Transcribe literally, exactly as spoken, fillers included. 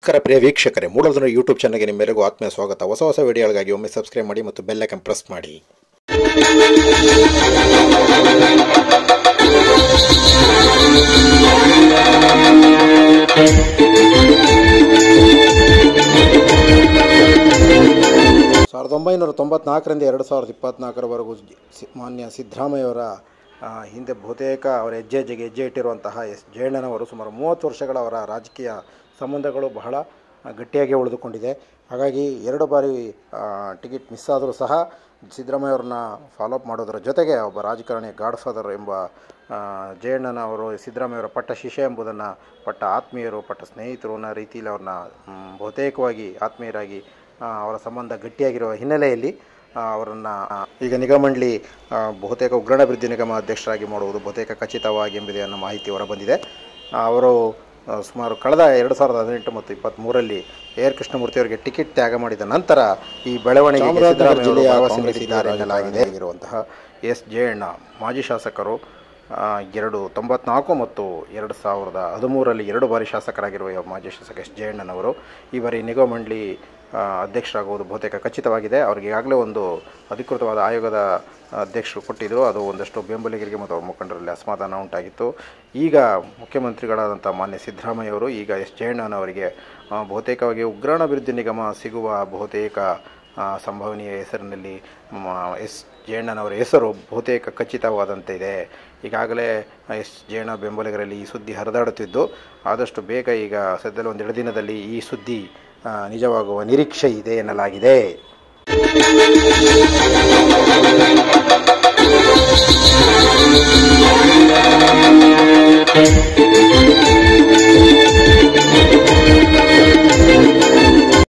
ನಮಸ್ಕಾರ ಪ್ರಿಯ ವೀಕ್ಷಕರೇ, ಮೂಡಲ್ಧ್ವನಿ ಯೂಟ್ಯೂಬ್ ಚಾನಲ್ಗೆ ನಿಮ್ಮೆಲ್ಲರಿಗೂ ಆತ್ಮೀಯ ಸ್ವಾಗತ. ಹೊಸ ಹೊಸ ವಿಡಿಯೋಗಳಿಗಾಗಿ ಒಮ್ಮೆ ಸಬ್ಸ್ಕ್ರೈಬ್ ಮಾಡಿ ಮತ್ತು ಬೆಲ್ ಐಕಾನ್ ಪ್ರೆಸ್ ಮಾಡಿ. ಸಾವಿರದ ಒಂಬೈನೂರ ತೊಂಬತ್ನಾಲ್ಕರಿಂದ ಎರಡು ಸಾವಿರದ ಇಪ್ಪತ್ತ್ನಾಲ್ಕರವರೆಗೂ ಮಾನ್ಯ ಸಿದ್ದರಾಮಯ್ಯವರ ಹಿಂದೆ ಬಹುತೇಕ ಅವರ ಹೆಜ್ಜೆ ಹೆಜ್ಜೆಗೆ ಹೆಜ್ಜೆ ಇಟ್ಟಿರುವಂತಹ ಎಸ್ ಜಯಣ್ಣನವರು ಸುಮಾರು ಮೂವತ್ತು ವರ್ಷಗಳ ಅವರ ರಾಜಕೀಯ ಸಂಬಂಧಗಳು ಬಹಳ ಗಟ್ಟಿಯಾಗಿ ಉಳಿದುಕೊಂಡಿದೆ. ಹಾಗಾಗಿ ಎರಡು ಬಾರಿ ಟಿಕೆಟ್ ಮಿಸ್ ಆದರೂ ಸಹ ಸಿದ್ದರಾಮಯ್ಯವ್ರನ್ನ ಫಾಲೋಅಪ್ ಮಾಡೋದರ ಜೊತೆಗೆ ಒಬ್ಬ ರಾಜಕಾರಣಿ ಗಾಡ್ ಫಾದರ್ ಎಂಬ ಜಯಣ್ಣನವರು ಸಿದ್ದರಾಮಯ್ಯವರ ಪಟ್ಟ ಶಿಷ್ಯ ಎಂಬುದನ್ನು, ಪಟ್ಟ ಆತ್ಮೀಯರು, ಪಟ್ಟ ಸ್ನೇಹಿತರು ಅನ್ನೋ ರೀತಿಯಲ್ಲಿ ಅವ್ರನ್ನ ಬಹುತೇಕವಾಗಿ ಆತ್ಮೀಯರಾಗಿ ಅವರ ಸಂಬಂಧ ಗಟ್ಟಿಯಾಗಿರುವ ಹಿನ್ನೆಲೆಯಲ್ಲಿ ಅವರನ್ನು ಈಗ ನಿಗಮಮಂಡಳಿ ಬಹುತೇಕ ಉಗ್ರಾಣಾಭಿವೃದ್ಧಿ ನಿಗಮ ಅಧ್ಯಕ್ಷರಾಗಿ ಮಾಡುವುದು ಬಹುತೇಕ ಖಚಿತವಾಗಿ ಎಂಬುದೇ ಅನ್ನೋ ಮಾಹಿತಿ ಹೊರಬಂದಿದೆ. ಅವರು ಸುಮಾರು ಕಳೆದ ಎರಡು ಸಾವಿರದ ಹದಿನೆಂಟು ಮತ್ತು ಇಪ್ಪತ್ತ್ಮೂರರಲ್ಲಿ ಎ ಆರ್ ಕೃಷ್ಣಮೂರ್ತಿಯವರಿಗೆ ಟಿಕೆಟ್ ತ್ಯಾಗ ಮಾಡಿದ ನಂತರ ಈ ಬೆಳವಣಿಗೆಗೆ ಸಿದ್ದರಾಮಯ್ಯ ಎನ್ನಲಾಗಿದೆ. ಆಗಿರುವಂತಹ ಎಸ್ ಜಯಣ್ಣ ಮಾಜಿ ಶಾಸಕರು ಎರಡು ತೊಂಬತ್ನಾಲ್ಕು ಮತ್ತು ಎರಡು ಸಾವಿರದ ಹದಿಮೂರರಲ್ಲಿ ಎರಡು ಬಾರಿ ಶಾಸಕರಾಗಿರುವ ಮಾಜಿ ಶಾಸಕ ಎಸ್ ಜಯಣ್ಣನವರು ಈ ಬಾರಿ ನಿಗಮಮಂಡಳಿ ಅಧ್ಯಕ್ಷರಾಗುವುದು ಬಹುತೇಕ ಖಚಿತವಾಗಿದೆ. ಅವರಿಗೆ ಈಗಾಗಲೇ ಒಂದು ಅಧಿಕೃತವಾದ ಆಯೋಗದ ಅಧ್ಯಕ್ಷರು ಕೊಟ್ಟಿದ್ದರು. ಅದು ಒಂದಷ್ಟು ಬೆಂಬಲಿಗರಿಗೆ ಮತ್ತು ಅವರ ಮುಖಂಡರಲ್ಲಿ ಅಸಮಾಧಾನ ಉಂಟಾಗಿತ್ತು. ಈಗ ಮುಖ್ಯಮಂತ್ರಿಗಳಾದಂಥ ಮಾನ್ಯ ಸಿದ್ದರಾಮಯ್ಯವರು ಈಗ ಎಸ್ ಜಯಣ್ಣನವರಿಗೆ ಬಹುತೇಕವಾಗಿ ಉಗ್ರಾಣಾಭಿವೃದ್ಧಿ ನಿಗಮ ಸಿಗುವ ಬಹುತೇಕ ಸಂಭವನೀಯ ಹೆಸರಿನಲ್ಲಿ ಎಸ್ ಜಯಣ್ಣನವರ ಹೆಸರು ಬಹುತೇಕ ಖಚಿತವಾದಂತೆ ಇದೆ. ಈಗಾಗಲೇ ಎಸ್ ಜಯಣ್ಣ ಬೆಂಬಲಿಗರಲ್ಲಿ ಈ ಸುದ್ದಿ ಹರಿದಾಡುತ್ತಿದ್ದು, ಆದಷ್ಟು ಬೇಗ ಈಗ ಸದ್ಯದಲ್ಲಿ ಒಂದೆರಡು ದಿನದಲ್ಲಿ ಈ ಸುದ್ದಿ ನಿಜವಾಗುವ ನಿರೀಕ್ಷೆ ಇದೆ ಎನ್ನಲಾಗಿದೆ.